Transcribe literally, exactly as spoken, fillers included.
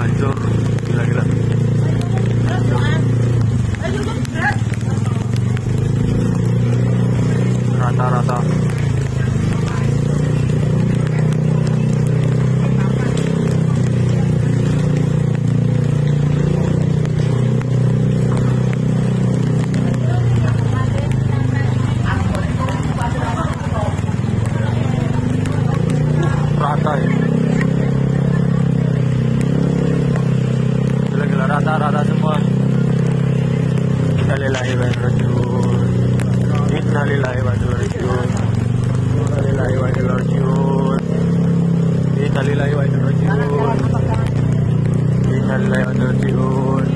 hancur, gila-gila. Rata-rata. Rata ya. Gila-gila rata-rata semua. Innalillahi wa inna ilaihi raji'un. Innalillahi wa inna ilaihi raji'un. Innalillahi wa inna ilaihi raji'un. Innalillahi wa inna ilaihi raji'un. Innalillahi wa inna ilaihi raji'un.